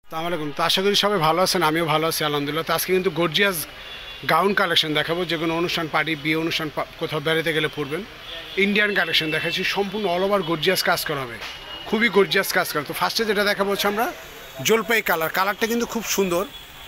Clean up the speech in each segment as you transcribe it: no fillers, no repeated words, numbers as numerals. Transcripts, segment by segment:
আসসালামু আলাইকুম। তো আশা করি সবাই ভালো আছেন, আমিও ভালো আছি আলহামদুলিল্লাহ। তো আজকে কিন্তু গর্জিয়াস গাউন কালেকশন দেখাবো, যে কোনো অনুষ্ঠান, পার্টি, বিয়ে অনুষ্ঠান, কোথাও বেড়াতে গেলে পরবেন। ইন্ডিয়ান কালেকশন দেখাচ্ছি, সম্পূর্ণ অল ওভার গর্জিয়াস কাজ করা হবে, খুবই গর্জিয়াস কাজ করা। তো ফার্স্টে যেটা দেখাবো হচ্ছে আমরা জলপাই কালারটা কিন্তু খুব সুন্দর।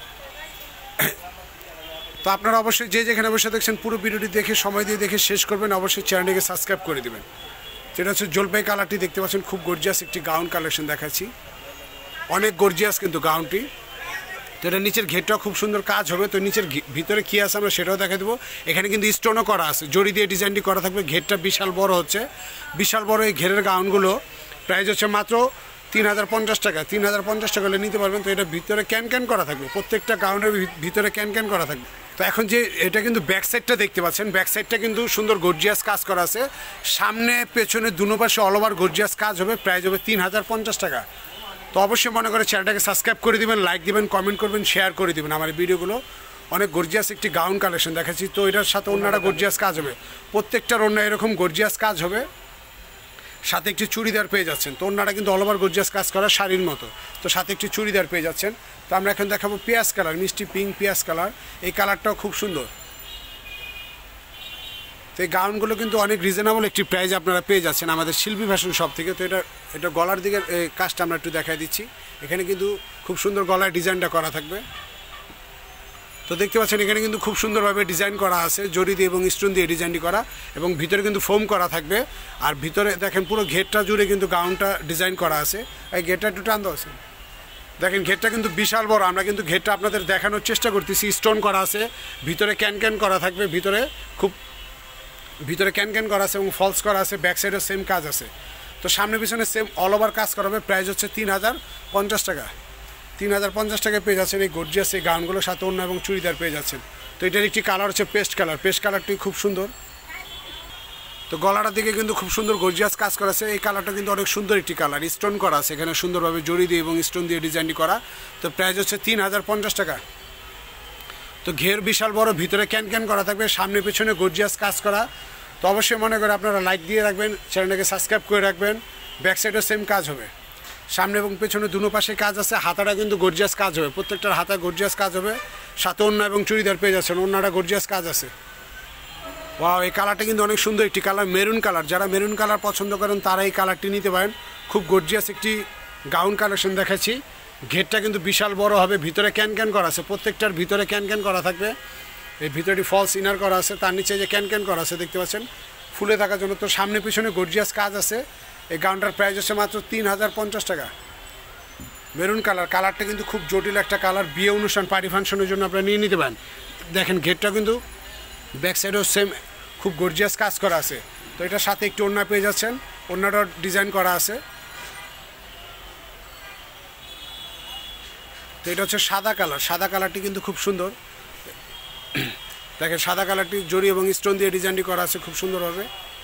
তো আপনারা অবশ্যই যে যেখানে বসে দেখছেন পুরো ভিডিওটি দেখে সময় দিয়ে দেখে শেষ করবেন, অবশ্যই চ্যানেলটিকে সাবস্ক্রাইব করে দেবেন। যেটা হচ্ছে জলপাই কালারটি দেখতে পাচ্ছেন, খুব গর্জিয়াস একটি গাউন কালেকশন দেখাচ্ছি, অনেক গর্জিয়াস কিন্তু গাউনটি। তো এটা নিচের ঘেরটাও খুব সুন্দর কাজ হবে। তো নিচের ভিতরে কী আছে আমরা সেটাও দেখা দেবো। এখানে কিন্তু স্টোনও করা আছে, জড়ি দিয়ে ডিজাইনটি করা থাকবে। ঘেরটা বিশাল বড় হচ্ছে, বিশাল বড় এই ঘেরের গাউনগুলো প্রাইস হচ্ছে মাত্র 3050 টাকা। 3050 টাকা হলে নিতে পারবেন। তো এটা ভিতরে ক্যান করা থাকবে, প্রত্যেকটা গাউনের ভিতরে ক্যান করা থাকবে। তো এখন যে এটা কিন্তু ব্যাক সাইডটা দেখতে পাচ্ছেন, ব্যাক সাইডটা কিন্তু সুন্দর গর্জিয়াস কাজ করা আছে। সামনে পেছনে দুনো পাশে অল ওভার গর্জিয়াস কাজ হবে, প্রাইস হবে 3050 টাকা। তো অবশ্যই মনে করে চ্যানেলটাকে সাবস্ক্রাইব করে দিবেন, লাইক দিবেন, কমেন্ট করবেন, শেয়ার করে দিবেন আমার ভিডিওগুলো। অনেক গর্জিয়াস একটি গাউন কালেকশন দেখাচ্ছি। তো এটার সাথে অন্যটা গর্জিয়াস কাজ হবে, প্রত্যেকটার অন্য এরকম গর্জিয়াস কাজ হবে, সাথে একটি চুড়িদার পেয়ে যাচ্ছেন। তো অন্যটা কিন্তু অল ওভার গর্জিয়াস কাজ করা শাড়ির মতো। তো সাথে একটি চুড়িদার পেয়ে যাচ্ছেন। তো আমরা এখন দেখাবো পেঁয়াজ কালার, মিষ্টি পিঙ্ক পেঁয়াজ কালার। এই কালারটাও খুব সুন্দর। তো এই গাউনগুলো কিন্তু অনেক রিজনেবল একটি প্রাইস আপনারা পেয়ে যাচ্ছেন আমাদের শিল্পী ফ্যাশন শপ থেকে। তো এটা গলার দিকের কাজটা আমরা একটু দেখাই দিচ্ছি। এখানে কিন্তু খুব সুন্দর গলায় ডিজাইনটা করা থাকবে। তো দেখতে পাচ্ছেন এখানে কিন্তু খুব সুন্দরভাবে ডিজাইন করা আছে, জড়ি দিয়ে এবং স্টোন দিয়ে ডিজাইনটি করা, এবং ভিতরে কিন্তু ফোম করা থাকবে। আর ভিতরে দেখেন পুরো ঘেরটা জুড়ে কিন্তু গাউনটা ডিজাইন করা আছে। এই ঘেরটা একটু টান দেওয়া আছে, দেখেন ঘেরটা কিন্তু বিশাল বড়। আমরা কিন্তু ঘেরটা আপনাদের দেখানোর চেষ্টা করতেছি। স্টোন করা আছে, ভিতরে ক্যান করা থাকবে, ভিতরে ক্যান করা আছে এবং ফলস করা আছে। ব্যাক সাইডেও সেম কাজ আছে। তো সামনে পিছনে সেম অল ওভার কাজ করা হবে। প্রাইস হচ্ছে 3050 টাকা। 3050 টাকায় পেয়ে যাচ্ছেন এই গর্জিয়াস এই গাউনগুলোর সাথে অন্য এবং চুড়িদার পেয়ে যাচ্ছেন। তো এটার একটি কালার হচ্ছে পেস্ট কালার। পেস্ট কালারটি খুব সুন্দর। তো গলাটার দিকে কিন্তু খুব সুন্দর গর্জিয়াস কাজ করা আছে। এই কালারটা কিন্তু অনেক সুন্দর একটি কালার, স্টোন করা আছে এখানে সুন্দরভাবে জড়ি দিয়ে এবং স্টোন দিয়ে ডিজাইনটি করা। তো প্রাইস হচ্ছে 3050 টাকা। তো ঘের বিশাল বড়, ভিতরে ক্যান করা থাকবে, সামনে পেছনে গর্জিয়াস কাজ করা। তো অবশ্যই মনে করে আপনারা লাইক দিয়ে রাখবেন, চ্যানেলটাকে সাবস্ক্রাইব করে রাখবেন। ব্যাক সাইডেও সেম কাজ হবে, সামনে এবং পেছনে দুনো পাশে কাজ আছে। হাতাটা কিন্তু গর্জিয়াস কাজ হবে, প্রত্যেকটার হাতা গর্জিয়াস কাজ হবে, সাথে অন্য এবং চুড়িদার পেয়ে যাচ্ছেন। অন্যটা গর্জিয়াস কাজ আছে। ওয়াও, এই কালারটা কিন্তু অনেক সুন্দর একটি কালার, মেরুন কালার। যারা মেরুন কালার পছন্দ করেন তারা এই কালারটি নিতে পারেন। খুব গর্জিয়াস একটি গাউন কালেকশন দেখাচ্ছি। ঘেরটা কিন্তু বিশাল বড় হবে, ভিতরে ক্যান করা আছে, প্রত্যেকটার ভিতরে ক্যান করা থাকবে। এই ভিতরটি ফলস ইনার করা আছে, তার নিচে যে ক্যান করা আছে দেখতে পাচ্ছেন ফুলে থাকার জন্য। তো সামনে পিছনে গর্জিয়াস কাজ আছে। এই গাউনটার প্রাইস হচ্ছে মাত্র 3050 টাকা। মেরুন কালারটা কিন্তু খুব জটিল একটা কালার, বিয়ে অনুষ্ঠান, পার্টি ফাংশনের জন্য আপনারা নিয়ে নিতে পারেন। দেখেন ঘেরটা কিন্তু ব্যাক সাইডেও সেম খুব গর্জিয়াস কাজ করা আছে। তো এটার সাথে একটু ওড়না পেয়ে যাচ্ছেন, ওড়নাটাও ডিজাইন করা আছে। তো এটা হচ্ছে সাদা কালার। সাদা কালারটি কিন্তু খুব সুন্দর। দেখেন সাদা কালারটি জড়ি এবং স্টোন দিয়ে ডিজাইনটি করা আছে খুব সুন্দরভাবে।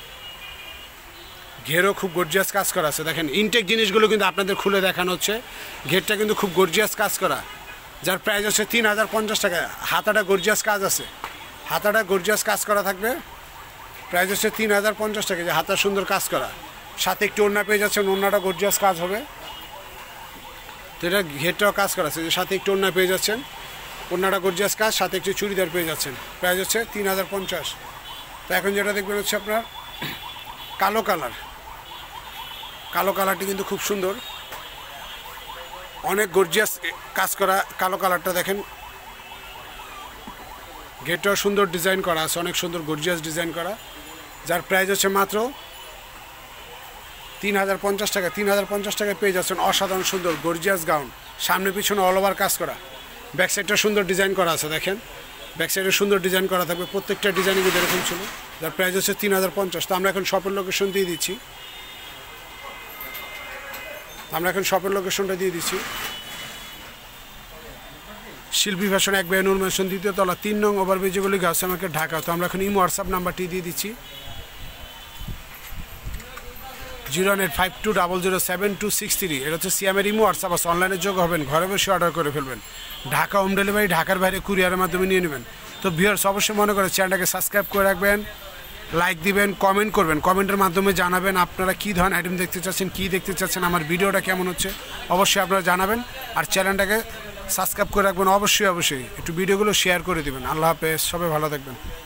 ঘেরও খুব গর্জিয়াস কাজ করা আছে। দেখেন ইনটেক জিনিসগুলো কিন্তু আপনাদের খুলে দেখানো হচ্ছে। ঘেরটা কিন্তু খুব গর্জিয়াস কাজ করা, যার প্রাইস হচ্ছে 3050 টাকা। হাতাটা গর্জিয়াস কাজ আছে, হাতাটা গর্জিয়াস কাজ করা থাকবে। প্রাইস হচ্ছে 3050 টাকা, যে হাতা সুন্দর কাজ করা, সাথে একটু ওড়না পেয়ে যাচ্ছেন। ওড়নাটা গর্জিয়াস কাজ হবে। তো এটা ঘেরটাও কাজ করা আছে, যে সাথে একটু ওড়না পেয়ে যাচ্ছেন। ওড়নাটা গর্জিয়াস কাজ, সাথে একটু চুড়িদার পেয়ে যাচ্ছেন। প্রাইস হচ্ছে 3050। তো এখন যেটা দেখবেন হচ্ছে আপনার কালো কালার। কালো কালারটি কিন্তু খুব সুন্দর, অনেক গর্জিয়াস কাজ করা কালো কালারটা। দেখেন ঘেরটাও সুন্দর ডিজাইন করা আছে, অনেক সুন্দর গর্জিয়াস ডিজাইন করা, যার প্রাইস হচ্ছে মাত্র 3050 টাকা। 3050 টাকায় পেয়ে যাচ্ছেন অসাধারণ সুন্দর গর্জিয়াস গাউন, সামনে পিছনে অল ওভার কাজ করা। ব্যাক সাইডটা সুন্দর ডিজাইন করা আছে, দেখেন ব্যাক সাইডে সুন্দর ডিজাইন করা থাকবে। প্রত্যেকটা ডিজাইনই কিন্তু এরকম ছিল, যার প্রাইস হচ্ছে 3050। তো আমরা এখন শপের লোকেশন দিয়ে দিচ্ছি। Shilpi fashion 1 by Noor mansion, 2য় তলা, 3 নং ওভারব্রিজ, গলি গাছ আমাকে ঢাকা। তো আমরা এখন ইমো হোয়াটসঅ্যাপ নাম্বারটি দিয়ে দিচ্ছি 09852007263। এটা হচ্ছে সিএমের ইমো হোয়াটসঅ্যাপ আছে, অনলাইনে যোগ হবেন, ঘরে বসে অর্ডার করে ফেলবেন। ঢাকা হোম ডেলিভারি, ঢাকার বাইরে কুরিয়ারের মাধ্যমে নিয়ে নেবেন। তো ভিউয়ার্স অবশ্যই মনে করে চ্যানেলটাকে সাবস্ক্রাইব করে রাখবেন, লাইক দিবেন, কমেন্ট করবেন, কমেন্টের মাধ্যমে জানাবেন আপনারা কী ধরনের আইটেম দেখতে চাচ্ছেন, কী দেখতে চাচ্ছেন, আমার ভিডিওটা কেমন হচ্ছে অবশ্যই আপনারা জানাবেন। আর চ্যানেলটাকে সাবস্ক্রাইব করে রাখবেন অবশ্যই, একটু ভিডিওগুলো শেয়ার করে দিবেন। আল্লাহ হাফেজ, সবাই ভালো থাকবেন।